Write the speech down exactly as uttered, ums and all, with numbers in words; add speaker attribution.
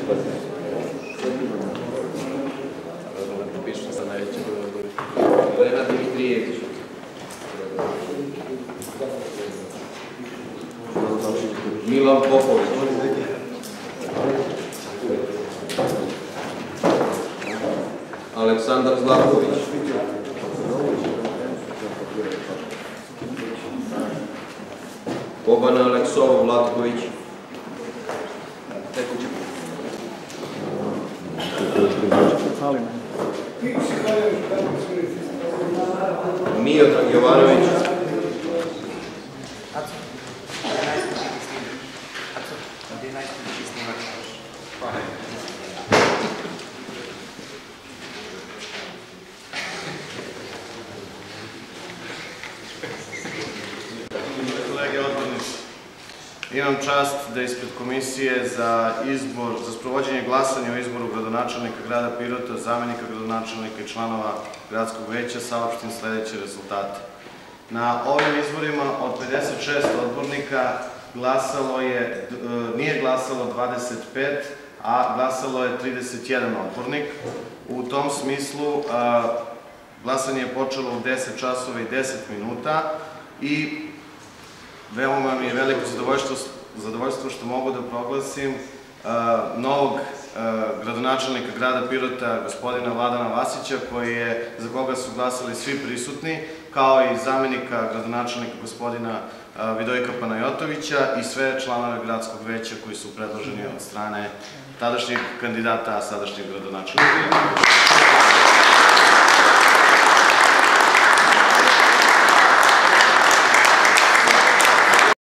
Speaker 1: Pišem sa najveće broj. Elena Dimitrijević. Milan Popović. Aleksandar Zlatković. Bobana Aleksova Vlatković. Miodrag Jovanović.
Speaker 2: Kolege odbornici, imam čast da ispred Komisije za izbor, za sprovođenje glasanja o izboru gradonačelnika grada Pirota, zamenika gradonačelnika i članova gradskog veća saopštim sledeće rezultate. Na ovim izborima od pedeset šest odbornika glasalo je, nije glasalo dvadeset pet, a glasalo je trideset jedan odbornik. U tom smislu glasanje je počelo u deset časova i deset minuta i veoma mi je veliko zadovoljstvo što mogu da proglasim novog gradonačelnika grada Pirota, gospodina Vladana Vasića, za koga su glasali svi prisutni, kao i zamenika gradonačelnika gospodina Vidojka Panajotovića i sve članove gradskog veća koji su predloženi od strane tadašnjeg kandidata, a sadašnjeg gradonačelnika.